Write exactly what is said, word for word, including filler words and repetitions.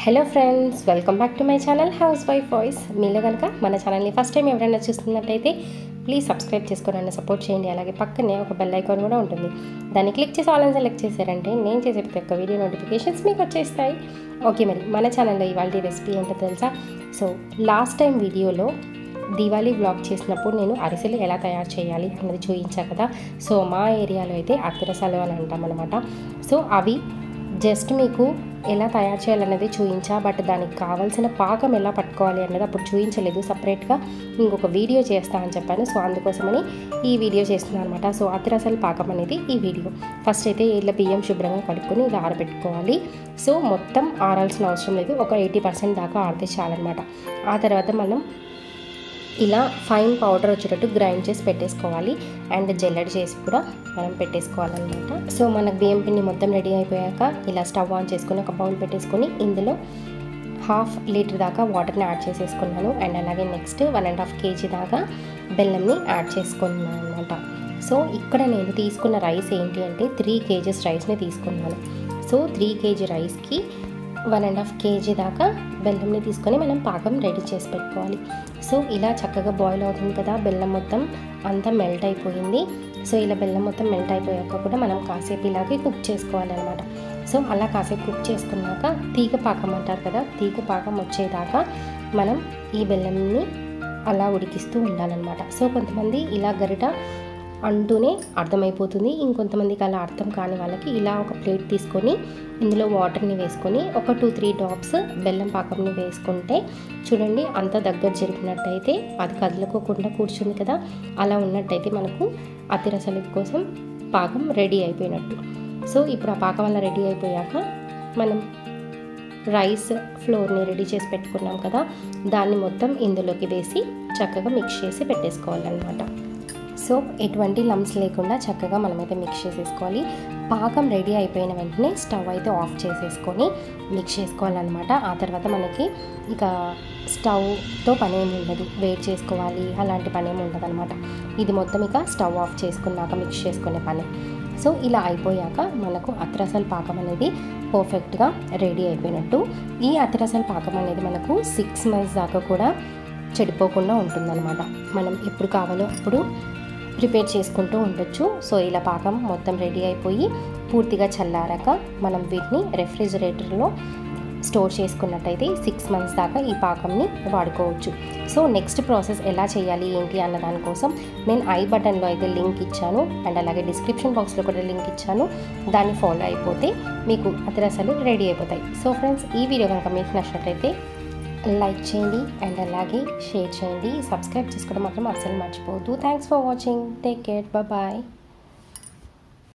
Hello friends, welcome back to my channel house wife voice. మీలో కనుక మన ఛానల్ని ఫస్ట్ టైం ఎవరైనా చూస్తున్నట్టయితే ప్లీజ్ సబ్స్క్రైబ్ చేసుకొని నన్ను సపోర్ట్ చేయండి. అలాగే పక్కనే ఒక బెల్ ఐకాన్ కూడా ఉంటుంది, దాన్ని క్లిక్ చేసి ఆల్ అని సెలెక్ట్ చేశారంటే నేను చేసే ప్రతి ఒక్క వీడియో నోటిఫికేషన్స్ మీకు వచ్చేస్తాయి. ఓకే, మరి మన ఛానల్లో ఇవాళ రెసిపీ ఏంటో తెలుసా? సో లాస్ట్ టైం వీడియోలో దివాళీ బ్లాగ్ చేసినప్పుడు నేను అరిసెలు ఎలా తయారు చేయాలి అన్నది చూపించా కదా. సో మా ఏరియాలో అయితే అతిరసాలు అని అంటాం అనమాట. సో అవి జస్ట్ మీకు ఎలా తయారు చేయాలనేది చూపించా, బట్ దానికి కావాల్సిన పాకం ఎలా పట్టుకోవాలి అన్నది అప్పుడు చూపించలేదు. సపరేట్గా ఇంకొక వీడియో చేస్తా అని చెప్పాను. సో అందుకోసమని ఈ వీడియో చేస్తున్నాను అనమాట. సో అతిరసాల పాకం అనేది ఈ వీడియో. ఫస్ట్ అయితే ఇలా బియ్యం శుభ్రంగా కడుక్కొని ఇలా ఆరబెట్టుకోవాలి. సో మొత్తం ఆరాల్సిన అవసరం లేదు, ఒక ఎయిటీ పర్సెంట్ దాకా ఆరితే చాలన్నమాట. ఆ తర్వాత మనం ఇలా ఫైన్ పౌడర్ వచ్చేటట్టు గ్రైండ్ చేసి పెట్టేసుకోవాలి. అండ్ జల్లెడ చేసి కూడా మనం పెట్టేసుకోవాలన్నమాట. సో మనకు బియ్యం పిండి మొత్తం రెడీ అయిపోయాక ఇలా స్టవ్ ఆన్ చేసుకొని ఒక బౌల్ పెట్టేసుకొని ఇందులో హాఫ్ లీటర్ దాకా వాటర్ని యాడ్ చేసేసుకున్నాను. అండ్ అలాగే next one and half KG దాకా బెల్లంని యాడ్ చేసుకున్నాను అనమాట. సో ఇక్కడ నేను తీసుకున్న రైస్ ఏంటి అంటే త్రీ కేజీస్ రైస్ని తీసుకున్నాను. సో త్రీ కేజీ రైస్కి వన్ అండ్ హాఫ్ కేజీ దాకా బెల్లంని తీసుకొని మనం పాకం రెడీ చేసి పెట్టుకోవాలి. సో ఇలా చక్కగా బాయిల్ అవుతుంది కదా, బెల్లం మొత్తం అంతా మెల్ట్ అయిపోయింది. సో ఇలా బెల్లం మొత్తం మెల్ట్ అయిపోయాక కూడా మనం కాసేపు ఇలాగే కుక్ చేసుకోవాలన్నమాట. సో అలా కాసేపు కుక్ చేసుకున్నాక తీగ పాకం అంటారు కదా, తీగ పాకం వచ్చేదాకా మనం ఈ బెల్లంని అలా ఉడికిస్తూ ఉండాలన్నమాట. సో కొంతమంది ఇలా గరిట అంటూనే అర్థమైపోతుంది, ఇంకొంతమందికి అలా అర్థం కాని వాళ్ళకి ఇలా ఒక ప్లేట్ తీసుకొని ఇందులో వాటర్ని వేసుకొని ఒక టూ త్రీ డ్రాప్స్ బెల్లం పాకంని వేసుకుంటే చూడండి అంత దగ్గర జరిపినట్టయితే అది కదలకోకుండా కూర్చుంది కదా, అలా ఉన్నట్టయితే మనకు అతిరసల కోసం పాకం రెడీ అయిపోయినట్టు. సో ఇప్పుడు ఆ పాకం వల్ల రెడీ అయిపోయాక మనం రైస్ ఫ్లోర్ని రెడీ చేసి పెట్టుకున్నాం కదా, దాన్ని మొత్తం ఇందులోకి వేసి చక్కగా మిక్స్ చేసి పెట్టేసుకోవాలన్నమాట. సో ఎటువంటి లమ్స్ లేకుండా చక్కగా మనమైతే మిక్స్ చేసేసుకోవాలి. పాకం రెడీ అయిపోయిన వెంటనే స్టవ్ అయితే ఆఫ్ చేసేసుకొని మిక్స్ చేసుకోవాలన్నమాట. ఆ తర్వాత మనకి ఇక స్టవ్తో పని ఏమి ఉండదు, వేడి చేసుకోవాలి అలాంటి పని ఏమి ఉండదు అనమాట. ఇది మొత్తం ఇక స్టవ్ ఆఫ్ చేసుకున్నాక మిక్స్ చేసుకునే పని. సో ఇలా అయిపోయాక మనకు అతిరసాల పాకం అనేది పర్ఫెక్ట్గా రెడీ అయిపోయినట్టు. ఈ అతిరసాల పాకం అనేది మనకు సిక్స్ మంత్స్ దాకా కూడా చెడిపోకుండా ఉంటుందన్నమాట. మనం ఎప్పుడు కావాలో అప్పుడు ప్రిపేర్ చేసుకుంటూ ఉండొచ్చు. సో ఇలా పాకం మొత్తం రెడీ అయిపోయి పూర్తిగా చల్లారాక మనం వీటిని రెఫ్రిజిరేటర్లో స్టోర్ చేసుకున్నట్టయితే సిక్స్ మంత్స్ దాకా ఈ పాకంని వాడుకోవచ్చు. సో నెక్స్ట్ ప్రాసెస్ ఎలా చేయాలి ఏంటి అన్న దానికోసం నేను ఐ బటన్లో అయితే లింక్ ఇచ్చాను, అండ్ అలాగే డిస్క్రిప్షన్ బాక్స్లో కూడా లింక్ ఇచ్చాను. దాన్ని ఫాలో అయిపోతే మీకు అతిరసాలు రెడీ అయిపోతాయి. సో ఫ్రెండ్స్, ఈ వీడియో కనుక మీకు నచ్చినట్లయితే లైక్ చేయండి అండ్ అలాగే షేర్ చేయండి. సబ్స్క్రైబ్ చేసుకోవడం మాత్రం అస్సలు మర్చిపోవద్దు. Thanks for watching. Take care, bye.